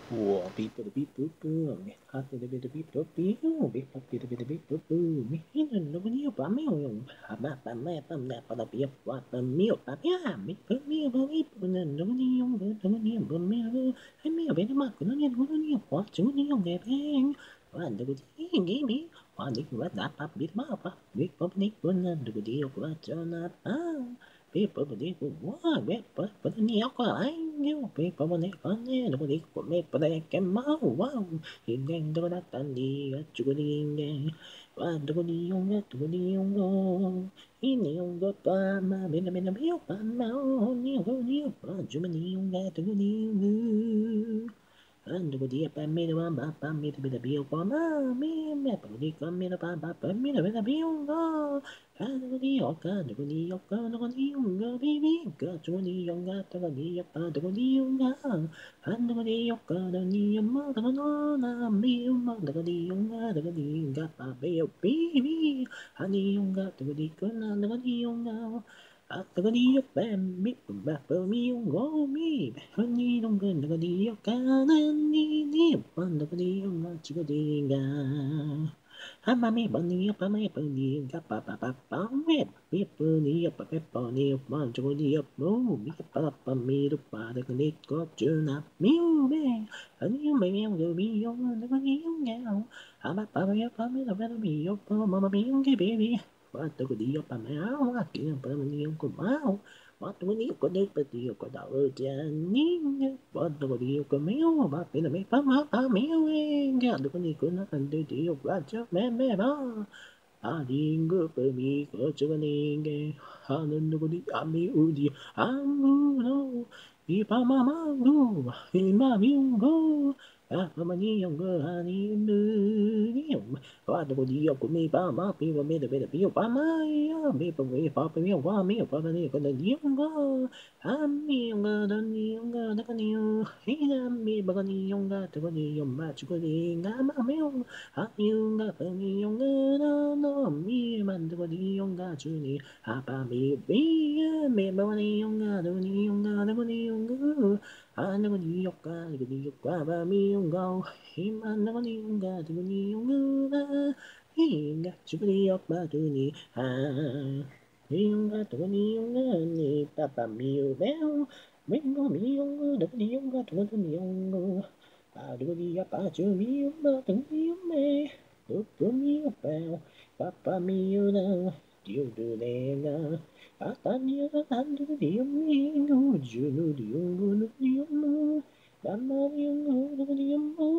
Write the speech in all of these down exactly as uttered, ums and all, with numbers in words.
Whoa, beep a beep boop boo, me hot a bit of beep boop bee, beep up bit a bit of beep boop boo, me in a no new bammy, a map a map a map on a beep, what a meal, papia, me put me a beep, and a no new, no new, but me, and me a bit of mark, no new, no new, what to new, get hang, one the good thing, give me, one nick, what that pop bit mapa, big pop nick, one and the good deal, what on up, ah. People believe what biết but but nhiều có anh yêu people believe con nghe nó believe của mẹ but I can mau wow hiện đang đó đã tan đi chú có đi nghe và đâu có đi ông nghe đâu có đi ông go ini ông go pa mà bên là bên là biết pa mau nhiều có nhiều và chú mình đi ông nghe đâu có đi Ando dia pa me ba ba pa me te bida bio pa ma me me pa di ka me pa pa pa me na bida bio ga ando di o ka ando di o ka ando di o ga bi bi ka tu di o ga ta ga di o pa ando di o ga ando di o ka ando di o ma ta ga no na mi o ma ta ga di o ga ta ga di ga pa be o bi bi ani o ga ta ga di ka na ando di o ga Aku kan dia pamit beberapa minggu mi hanya nunggu nunggu dia kanan ini pandang dia ngaji dia Hama mi bani apa mi bani apa apa apa pamit mi bani apa apa bani manjo dia mo mi apa apa mi lupa dengan ikut cuna mi me hanya mi yang lebih yang dengan yang yang apa apa mi apa mi apa mi apa mama mi yang baby Waktu ko dia pa mau, aking pa man ko mau. Waktu ko dia ko dia pa dia ko daw dyan ninyo. Waktu ko dia ko mau, ba pina may pa ma pa meu eh. Waktu ko dia ko na ando dia ko aja me me ba. Aling ko pa mi ko chuka ninge. Hanan ko di ami udi amu no. Ipa mama go, ima mi go. Apa mani yang go hani mu. Qua đồ đi của mi ba má pi và mi được bây giờ pi ba má mi ba mi ba mi qua mi ba mi có đơn giản có ham mi ông ga đơn giản ga nó có nhiều hi mi ba có nhiều ông ga tôi có nhiều mà chú có gì ngã má mi ông ha nhiều ga ba mi ông ga nó nó mi man tôi có nhiều ông ga chú ni ha ba mi bi mi ba có nhiều ông ga tôi có nhiều ông ga nó có nhiều ông ga ha nó có nhiều ga nó có nhiều ga ba mi ông ga Himan nó có nhiều ga tôi có nhiều ga Hinga chukuri oppa tuni ha Hinga tuni yunga ni papa miu beo Mingo miungo dukuni yunga tuni yungo Adukuni oppa chumi yunga tuni yume Dukuni oppa papa miu na Diu du lenga Atani yunga tandu di yumingo Junu di yungo nukuni yungo Dama yungo nukuni yungo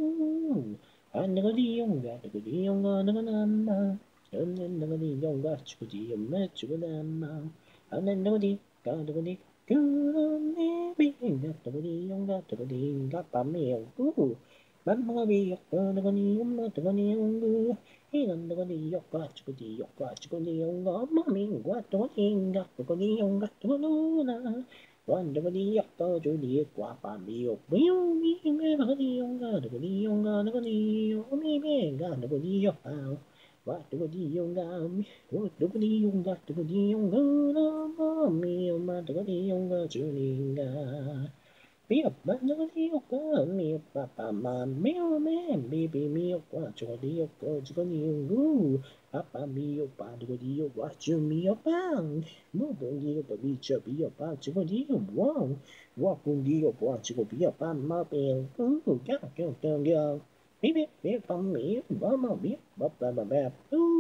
Naga di yonga, naga di yonga, naga nama. Naga naga di yonga, chuku di yonga, chuku nama. Naga naga di, naga di, kune binga, naga di yonga, naga di yonga, pami yongu. Mama bi yonga, naga di yonga, naga di yonga. Hina naga di yonga, chuku di yonga, chuku di yonga, mami yonga, naga di yonga, naga di yonga, naga nuna. Quando vedi otto giorni qua bambino, mio mi me va di yonga, do di yonga, do di yo mi me ga do di yo how. What do di yonga mi, what do di yonga, do di yonga, no mi ma do di yonga juninga. Mio ma do di yonga, mio papa ma mio me, baby mio qua cho di yo ko cho di yonga. Papa mio pa do di yo what you mio bang. Mo bom dia pa bicha pia pa chico dia wow wow bom dia pa chico pia pa ma pe uh ya que eu tenho dia bibi bi pa mi ba ma bi ba ba ba ba